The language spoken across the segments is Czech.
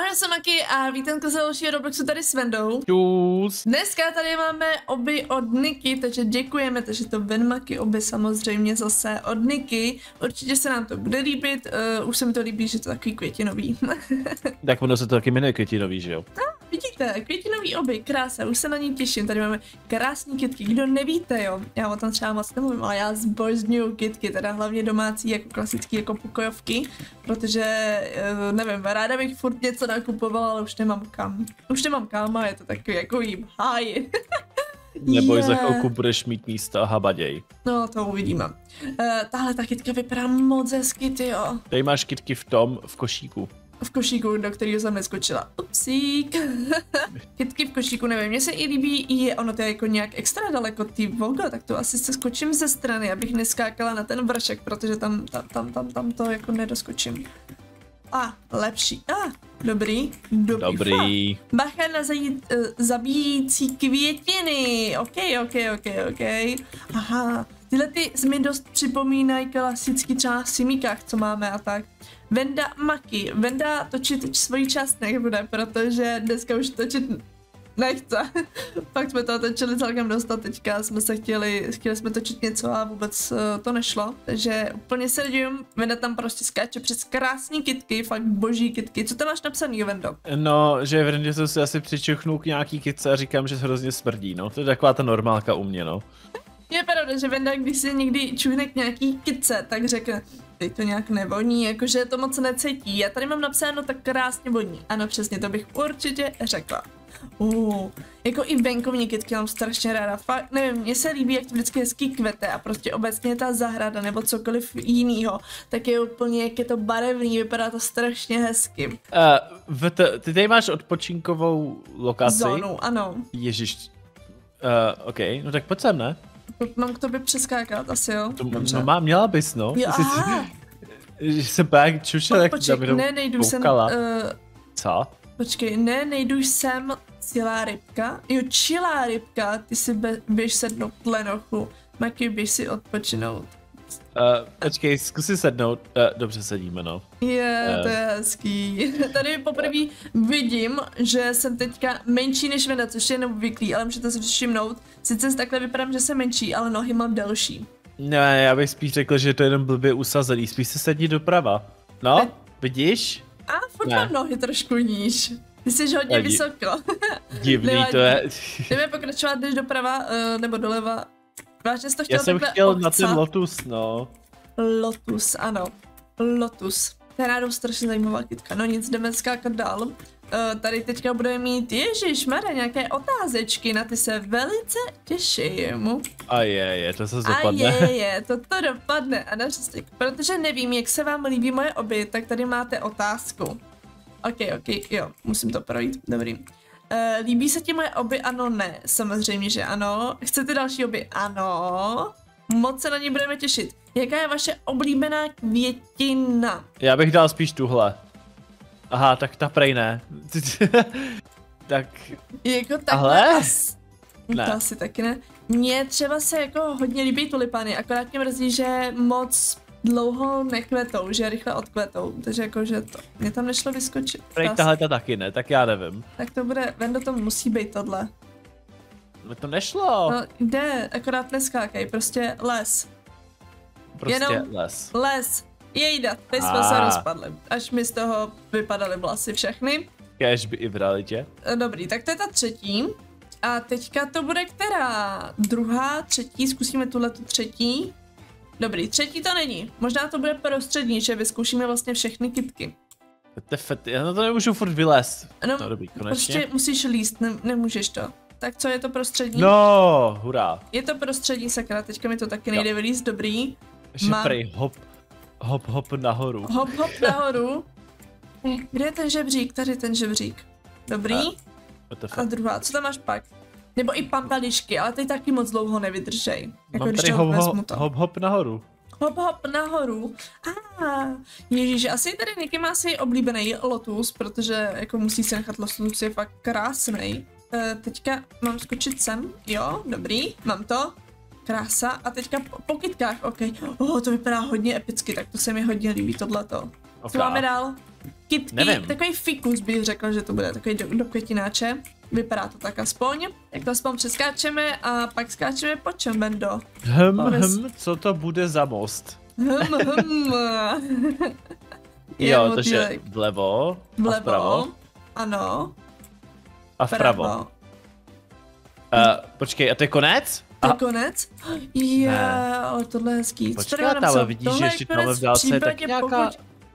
Ahoj, jsem Maki a vítenko z dalšího Robloxu tady s Vendou. Čus. Dneska tady máme oby od Niky, takže děkujeme, takže to ven Maki oby samozřejmě zase od Niky. Určitě se nám to bude líbit, už se mi to líbí, že to je takový květinový. Tak ono se to taky jmenuje květinový, že jo? Vidíte, květinový oby, krása, už se na ní těším, tady máme krásný kytky, kdo nevíte, jo, já o tom třeba moc nemluvím, ale já zbožňuju kytky, teda hlavně domácí, jako klasický, jako pokojovky, protože, nevím, ráda bych furt něco nakupovala, ale už nemám kam. Už nemám kam a je to takový jako jím háj. Neboj, za chvilku budeš mít místo a habaděj. No, to uvidíme. Tahle ta kytka vypadá moc hezky, tyjo. Tady máš kytky v košíku. V košíku, do kterého jsem neskočila. Upsík. Kytky v košíku, nevím, mně se i líbí, ono to je jako nějak extra daleko ty Vogo, tak to asi se skočím ze strany, abych neskákala na ten vršek, protože tam to jako nedoskočím. Lepší. Dobrý. Bacha na zabíjící květiny. OK. Aha, tyhle ty mi dost připomínají klasicky třeba v simíkách, co máme a tak. Venda Maki. Venda točit svoji část nebude, protože dneska už točit nechce. Pak jsme to točili celkem dost a teďka jsme se chtěli jsme točit něco a vůbec to nešlo. Takže úplně se divím, Venda tam prostě skáče přes krásný kytky, fakt boží kytky. Co tam máš napsaný, Vendo? No, že v Vendě jsem si asi přičuchnul k nějaký kytce a říkám, že hrozně smrdí, no. To je taková ta normálka u mě, no. Je pravda, že Venda, když si někdy čuhne k nějaký kytce, tak řekne, teď to nějak nevoní, jakože to moc necítí. Já tady mám napsáno tak krásně voní. Ano, přesně, to bych určitě řekla. Jako i venkovní kytky mám strašně ráda. Fakt, nevím, mně se líbí, jak to vždycky hezky kvete a prostě obecně ta zahrada nebo cokoliv jinýho, tak je úplně, jak je to barevný, vypadá to strašně hezky. Ty tady máš odpočinkovou lokaci? Zónu, ano. Ježiš. OK, no tak pojď sem, ne? Mám k tobě přeskákat, asi jo? No měla bys, no. Jo, že jsem pak čušel, jak tam jenom nejdu koukala. Sem, Co? Počkej, nejdu sem celá rybka. Jo, čilá rybka, ty si běž sednout lenochu. Maki, běž si odpočinout. Počkej, zkus si sednout. Dobře sedíme, no. To je hezký. Tady poprvé vidím, že jsem teďka menší než Venda, což je neobvyklý, ale můžete si všimnout. Sice takhle vypadám, že jsem menší, ale nohy mám delší. Ne, já bych spíš řekl, že to je jenom blbě usazený. Spíš se sedni doprava. No, vidíš? Furt mám nohy trošku níž. Ty jsi hodně vysoko. Divný to je. Jdeme pokračovat, jdeš doprava, nebo doleva. Vážně jsi to chtěl já jsem chtěl na ten Lotus, no. Lotus, ano. Lotus. To je náhodou strašně zajímavá kytka. No nic, jdeme skákat dál. Tady teďka budeme mít, ježišmarja, nějaké otázečky, na ty se velice těším. To se dopadne. To dopadne. A naštěstí, protože nevím, jak se vám líbí moje oby, tak tady máte otázku. OK, jo, musím to projít, dobrý. Líbí se ti moje oby? Ano, ne, samozřejmě, že ano. Chcete další oby? Ano. Moc se na ně budeme těšit. Jaká je vaše oblíbená květina? Já bych dal spíš tuhle. Aha, tak ta prej ne. Tak... Jako takhle? Ne. To asi taky ne. Mně třeba se jako hodně líbí tulipany, akorát mě mrzí, že moc dlouho nekvetou, že rychle odkvetou, takže jakože to, mě tam nešlo vyskočit. Prej tahle ta taky ne, tak já nevím. Tak to bude, Vendo, to musí být tohle. No to nešlo. No jde, akorát neskákej, prostě les. Les. Jejda, teď jsme se rozpadli, až mi z toho vypadaly vlasy všechny. Kéž by i v realitě. Dobrý, tak to je ta třetí. A teďka to bude která? Druhá, třetí, zkusíme tuhletu třetí. Dobrý, třetí to není. Možná to bude prostřední, že vyzkoušíme vlastně všechny kytky. Já na to nemůžu furt vylézt. No, dobrý, konečně. Prostě musíš líst, nemůžeš to. Tak co, je to prostřední? No, hurá. Je to prostřední, sakra, teďka mi to taky nejde vylíst, dobrý. Ještě prej, hop nahoru. Hop nahoru. Kde je ten žebřík? Tady ten žebřík. Dobrý. A druhá, co tam máš pak? Nebo i pampališky, ale ty taky moc dlouho nevydržej. Jako mám tady hop nahoru. Hop nahoru. Ježíš, asi tady Niky má si oblíbený Lotus, protože jako musí si nechat Lotus, je fakt krásnej. Teďka mám skočit sem, jo, dobrý, mám to. Krása. A teďka po kytkách, OK. To vypadá hodně epicky, tak to se mi hodně líbí, tohleto. Co máme dál? Kytky, Nevím. takový fikus bych řekla, že to bude takový do květináče. Vypadá to tak aspoň. Jak to aspoň přeskáčeme a pak skáčeme po čem, Bendo? Co to bude za most? Je Jo, motýlek. takže vlevo a vpravo. Ano. A vpravo. Počkej, a to je konec? To je konec? Je, ale tohle je hezký. Počkej, ale vidíš, že ještě tam v dálce je tak nějaká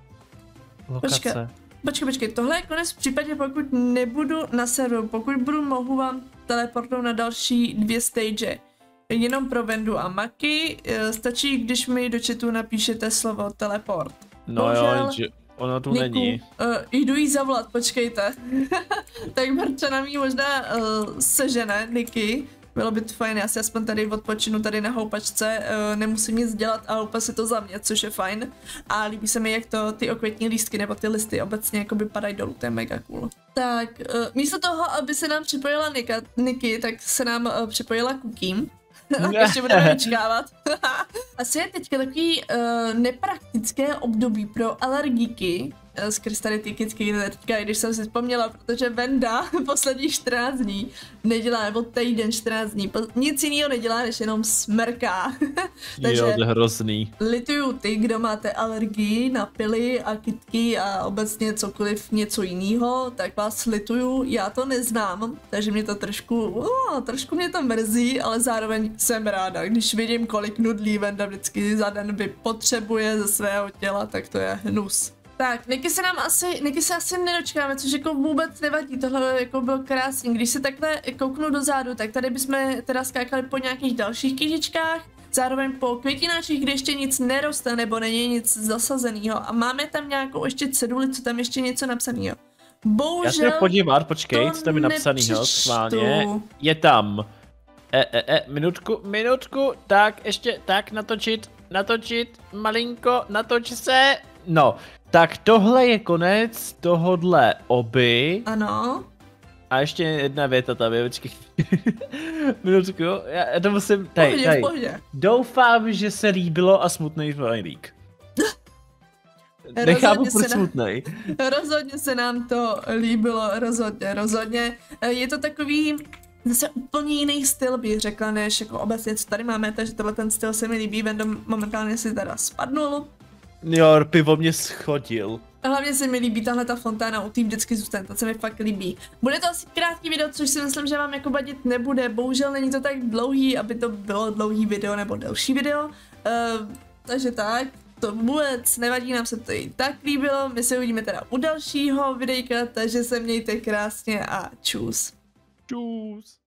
lokace. Počkej, tohle je konec v případě, pokud nebudu na serveru, pokud mohu vám teleportnout na další 2 stage. Jenom pro Vendu a Maki, stačí, když mi do chatu napíšete slovo teleport. No bohužel, jo, že ono tu Niku, není. Jdu jí zavolat, počkejte. Tak Marča nám jí možná sežene, Niky. Bylo by to fajn, já si aspoň tady odpočinu tady na houpačce, nemusím nic dělat a houpa si to za mě, což je fajn. A líbí se mi, jak to ty okvětní lístky nebo ty listy obecně jakoby padají dolů, to je mega cool. Tak, místo toho, aby se nám připojila Niky, tak se nám připojila Cookie. Tak ještě budeme vyčkávat. Asi je teďka takový nepraktické období pro alergiky skrz tady ty kytky teďka, když jsem si vzpomněla, protože Venda posledních 14 dní nedělá, nebo týden 14 dní, nic jiného nedělá, než jenom smrká. Takže jo, to je hrozný. lituju ty, kdo máte alergii na pily a kytky a obecně cokoliv něco jiného, tak vás lituju, já to neznám, takže mě to trošku mě to mrzí, ale zároveň jsem ráda, když vidím, kolik nudlí Venda vždycky za den potřebuje ze svého těla, tak to je hnus. Tak, Niky se asi nedočkáme, což jako vůbec nevadí, tohle jako bylo krásný. Když se takhle kouknu dozadu, tak tady bychom teda skákali po nějakých dalších kytičkách, zároveň po květináčích, kde ještě nic neroste nebo není nic zasazeného a máme tam nějakou ještě ceduli, co tam ještě něco napsaného. Bohužel Já se podívat, počkej, co tam je napsanýho, schválně. Je tam. Minutku, tak ještě, tak natočit, malinko, natoč se. No, tak tohle je konec tohodle oby. Ano. A ještě jedna věta tam je, počkej. Minutku, já to musím, tady. Doufám, že se líbilo a smutnej smajlík. Nechápu, proč smutnej. Rozhodně se nám to líbilo, rozhodně. Je to takový zase úplně jiný styl, bych řekla, než jako obecně, co tady máme, takže tenhle ten styl se mi líbí, Vendo momentálně si teda spadnul. Jo, pivo mě schodil. Hlavně se mi líbí tahle ta fontána, u té vždycky zůstane, to se mi fakt líbí. Bude to asi krátký video, což si myslím, že vám jako vadit nebude, bohužel není to tak dlouhý, aby to bylo dlouhý video nebo delší video. Takže tak, to vůbec nevadí, nám se to i tak líbilo, my se uvidíme teda u dalšího videjka, takže se mějte krásně a čus. Čus.